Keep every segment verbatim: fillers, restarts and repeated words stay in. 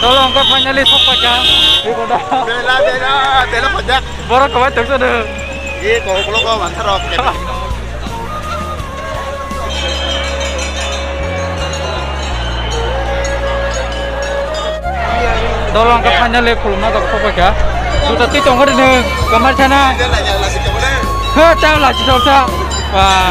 Tolong ke finally sok baca. Ibu dah. Bela bela, bela pajak. Baru kau baca sudah. Iya, kau kalau kau mantarok. Tolong ke finally kulum nak sok baca. Sudah ti tongkar ni kamar sana. Jalan jalan sih kamu deh. Heh, tahu lah cakap cakap. Wah.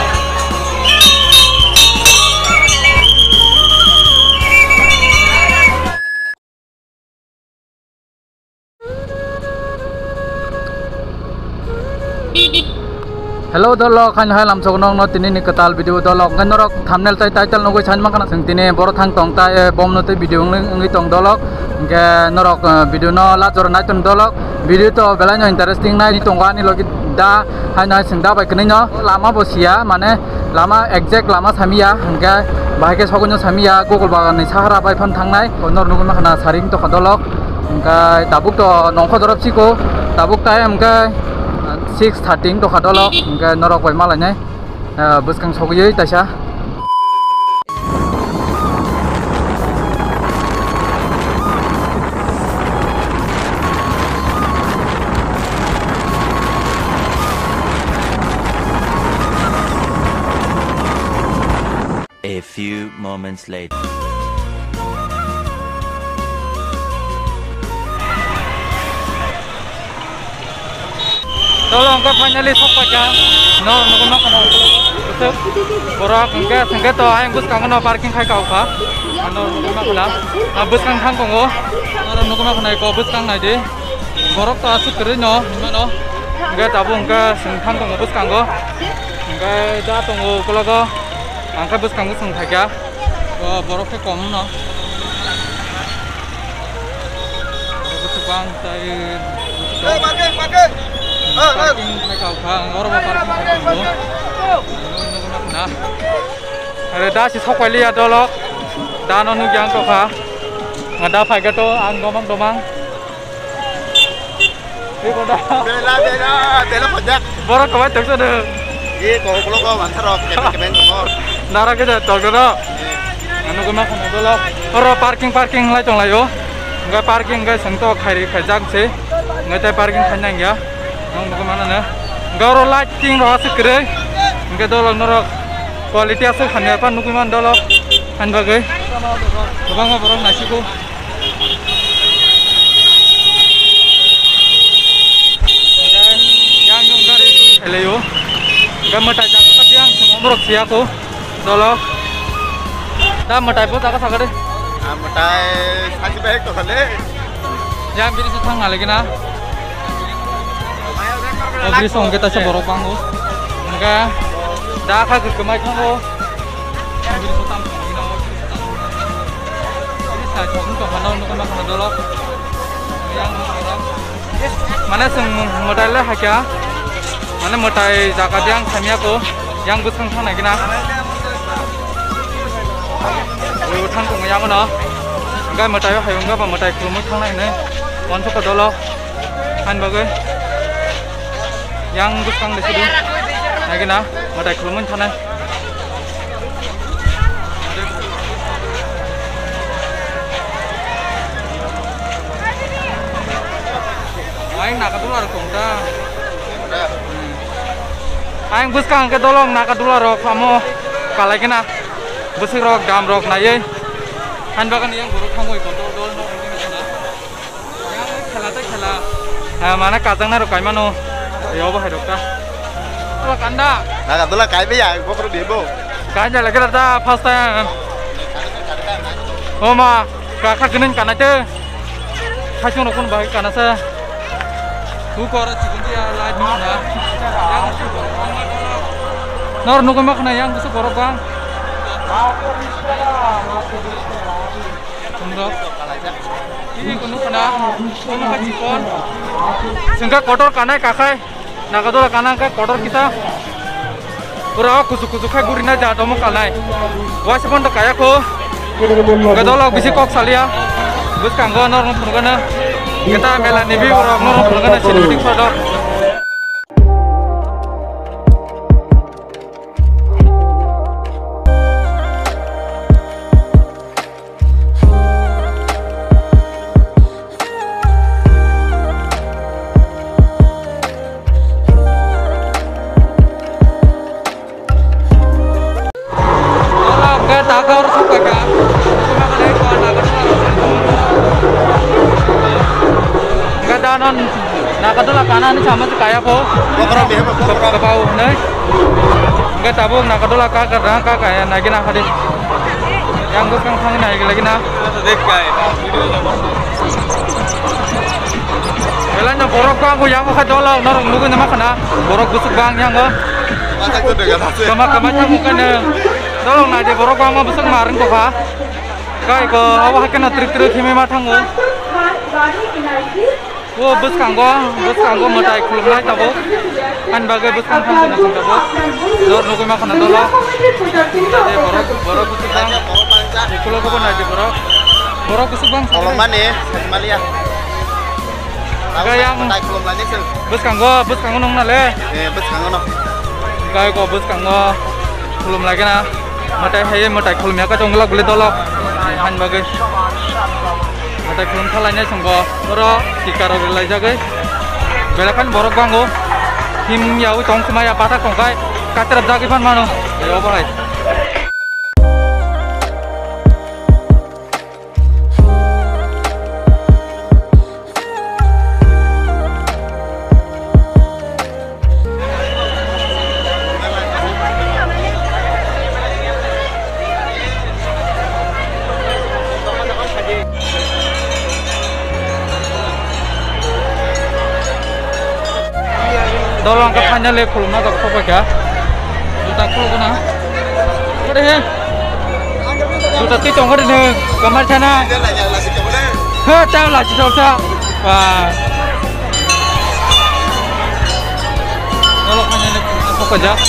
Hello dolok kan hai lam sognong no tini ni ketal video dolok kan norok thumbnail tai title no goi chan makana sing tini boro thang tong tai bom no te video ngi tong dolok ke norok video no la jor nai tong dolok video to bela no interesting nai tong wa ni logi da hai nai sing da bai kni no lama bosia mane lama exact lama samia ke bahage sogonyo samia google bagan ni sahara bai phon thangnai nor no makana saring to dolok ke tabuk to nongkho dorop chiko tabuk tai am ke six thirteen to khadolok ke norok bai malanya buskang sogiyei taisa A few moments later. Tolong ke finally sok baca. No, no kena kena. Betul. Borak enggak, enggak to ayang bus kang no parking khai kau ka. No, no kena kena. Bus kang thang kongo. No, no kena kena ko bus kang nai de. Borak to asu kere no, no. Enggak tabu enggak sing thang kongo bus kang go. Enggak da tongo kala ko. Angka bus kang sing thakya. Ko borak ke kom no. Bus bang tai. Eh, parking, parking. Parking khai kau khang orang parking khai kau nah ada dah si sok wali ada lok dah nonu yang kau kah ada pakai to ang domang domang ibu dah Bela bela, bela pajak. baru kau baca sudah Iya, kau kalau kau mantarok, kemen kemen kau. nara kita tol kita anu kemana kau ada lok orang parking parking lah cong layo enggak parking enggak sentuh khai khai sih enggak ada parking kanyang ya nong kemana nih? Garo lighting roh sekere, enggak dolok norok quality asal hanya apa nukuman dolok, kan bagai, bang borong nasiku. Yang yang gari itu helayo, enggak matai jago tapi yang semua borok siaku, dolok. Dah matai pun tak sakit. Ah, matai sangat baik tu kali. Yang biri setang lagi na. Obri song kita seborok bangu, enggak, dah kagak kemai kamu, obri sotam lagi na, ini saya cuma untuk mana untuk makan dolok, yang mana seng modal lah hakya, mana modal jaga yang kami aku, yang busang sang lagi na, oh thang tu yang mana, enggak modal hayu enggak apa modal kelumut sang lagi ni, wanita dolok, kan bagai. Yang bus kang disitu, lagi na, matai kelumun sana. Aing nak dulu ada kongta. Aing bus kang ke dolong nak dulu ada kamu kalau lagi na, bus rok dam rok na ye. Han bagan yang buruk kamu ikut dol dol dol ini sana. Yang kela tak kela, mana kacang na rok kayak mana? Ya apa hidup dah? Apa kanda? Nah, itulah kayak biaya, kau perlu demo. Kanda lagi ada first time. Oh ma, kakak genin kana je. Kacung rokun baik kana se. Buku orang cikin dia lain mana? Yang nor nukun makna yang busuk borok bang. Tunggu. Ini kunu kana, kunu kacipon. Sehingga kotor kana kakai. Nakadola kanan ke kotor kita, pura kusuk kusuk kayak gurina jatuh mau kalai. Wah sepon tak kayak ko, kadola bisi kok salia, bus kanggo nor nor pernah kita melan nibi orang nor pernah sini meeting produk. ka non nakadula kana ni sama si kaya po. Kopra bihe ba kopra. Kapau ne. Enggak tabung nakadula ka karena ka kaya nagi na kadi. Yang bus kang thang nagi lagi na. Dek kai. Belanya borok bang ko yang ko kadolok norong nugo nama kana. Borok busuk bang yang ko. Masa tu dekat hati. Kama kama cha mukan ne. Dolong na je borok bang busuk maring ko ka. Kai ko awa kana trik trik hime ma thango. Wo bus kanggo, bus kanggo matai kulum lai tabo. Kan bagai bus kang kang na sing tabo. Dor nugo ma kana dolok. Je borok borok busuk bang. Mau panca. Kulo ko na je borok. Borok busuk bang. Kalau mana? Malia. Gayang Tai kulum lagi sel. bus kanggo, bus kanggo nong na le. Eh, bus kangen no. Kai ko bus kanggo kulum lagi na. Matai haye matai kulum ya ka jongla gule dolok. Han bagai. Matai kulum thalanya sanggo. Oro tikaro relai jagai. Belakan borok bango. Him yau tong semaya patah kongkai. Katrap jagi pan mano. Yo bahai. Dolong ka thanya le khulma ka ko ka juta khul ko na ore he juta ti tong ore ne kamar chana Dia lah yang lagi kamu deh. ha ta la chi sa wa dolong thanya le ko ka ja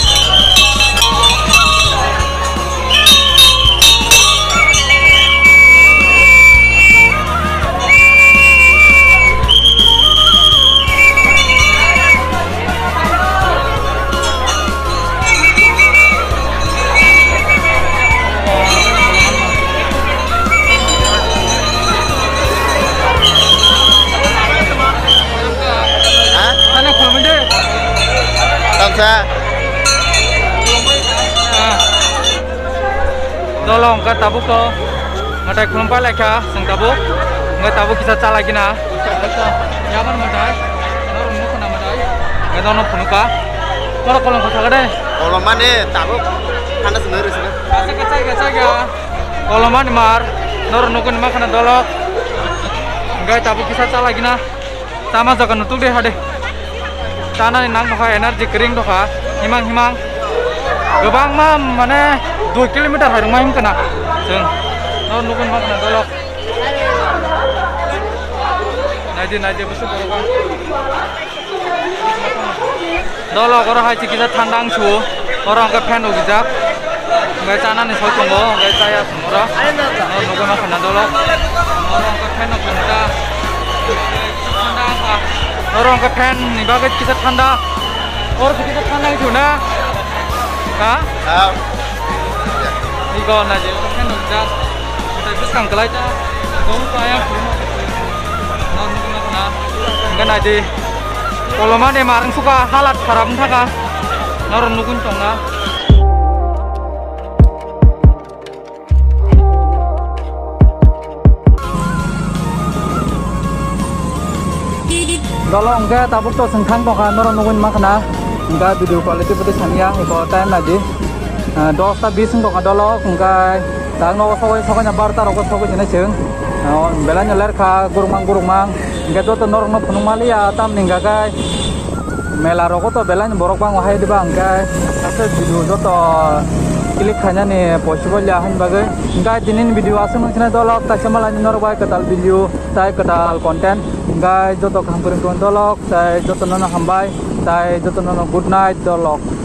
Tamsa. Dolong ka tabuk to matai khulum pa lekha sang tabuk ngai tabuk kisa cha lagi na yaman matai nor mu kana matai ngai dono phunuka koro kolong ko thagade Kalau mana? Tahu. Anda sendiri sini. asa kacai kacai ga koloman mar nor nukun ma kana dolok ngai tabuk kisa cha lagi na tama jaga nutuk de hade Tanah nang doka energi kering doka himang himang gobang ma mane dua kilometer hari mahim kena jeng nor nukun ma kena dolok naji naji busuk dolok dolok orang hai kita tandang su orang ke pen ugijak ngai cana ni so tunggo ngai saya semua nor nukun ma kena dolok orang ke pen ugijak tandang ka orang ke pen ni bagai kita tanda orang kita tandang su na ha Tahu. Igon aja, kan udah kita terus kang kelai aja, kamu sayang semua, non kena kena, kan aja, kalau mana marang suka halat karab thaka, nor nukun tonga. Dolong ke tabuk to sengkang tonga nor nukun makna, enggak video quality putih sania, ikut time aja. Dosta bising to kadolo kungkai tang no so so nya barta ro so ko jene sing belanya ler kha gurumang gurumang nge to to norno phunumali ya tam ninga kai mela ro ko to belanya borok bang wahai di bang kai ase video jo to klik khanya ne possible ya han bagai ngai dinin video asem khna dolok ta chamala ni nor bai katal video tai katal content ngai jo to kham kuring ton dolok tai jo to no hambai tai jo to no good night dolok